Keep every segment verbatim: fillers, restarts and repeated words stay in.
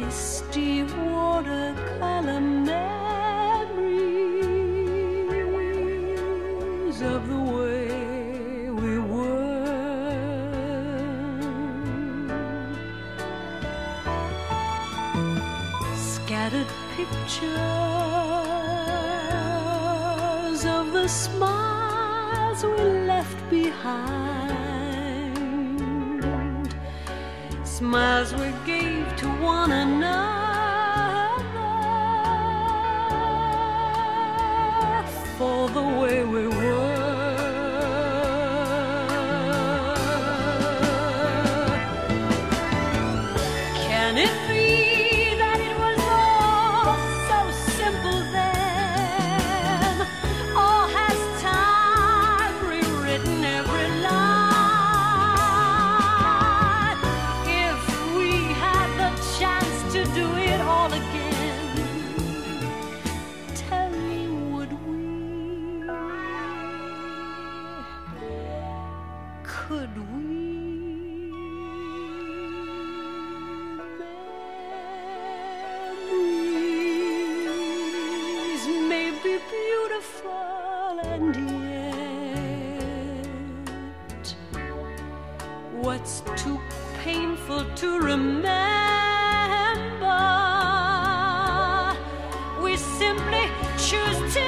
misty watercolor memories of the way we were. Scattered pictures of the smiles we left behind, smiles we gave to one another for the way we were. Can it be that it was all so simple then? Or has time rewritten every line? If we had the chance to do it all again, tell me, would we? Could we? Memories may be beautiful, and yet what's too painful to remember, we simply choose to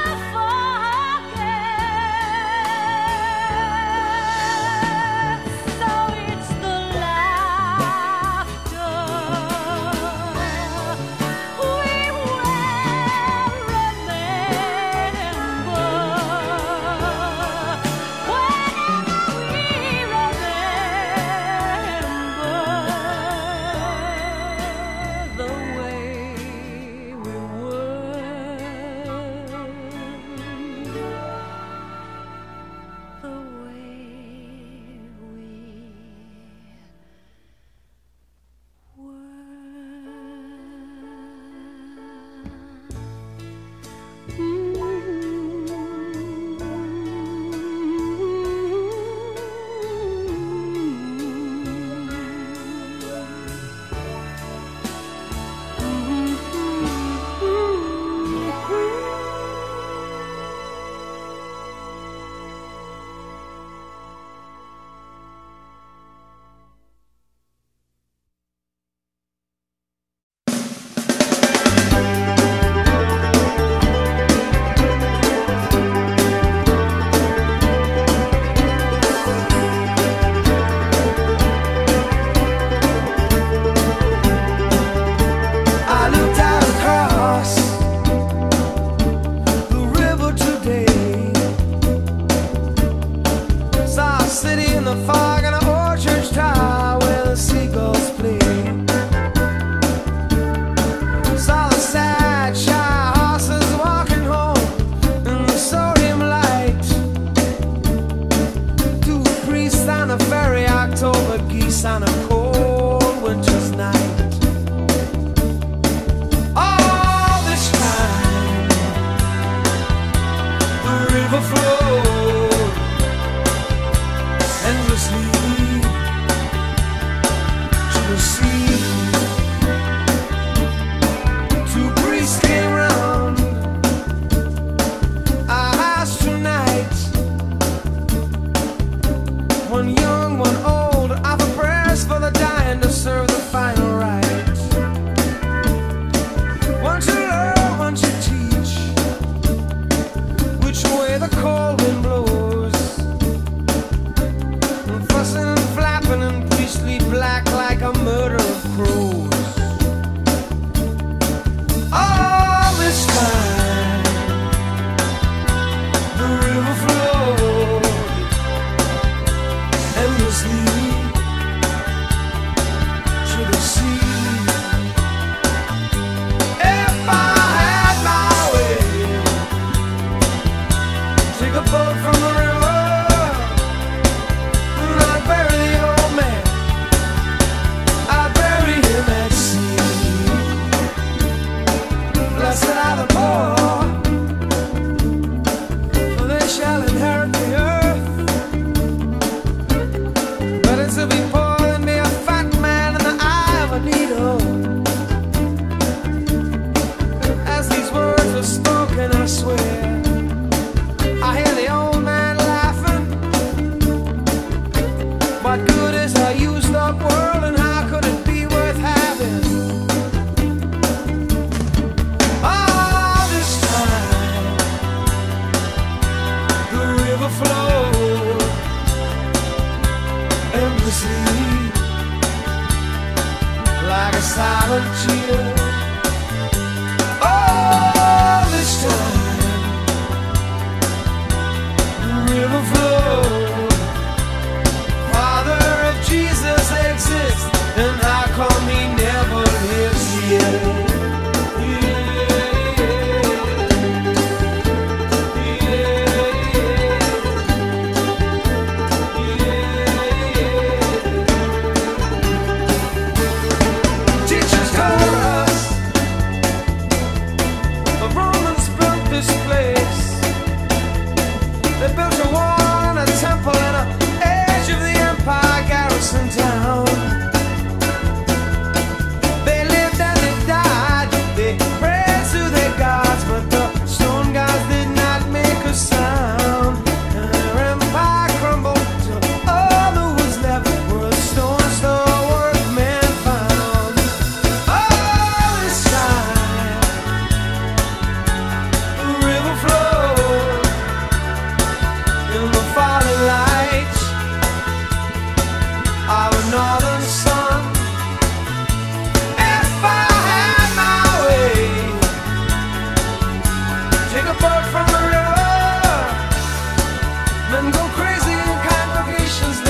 forget. So it's the laughter we will remember. Whenever we remember like a silent cheer. All this time, the river flows. Father, if Jesus exists, then how come he never lives here? Go crazy in congregations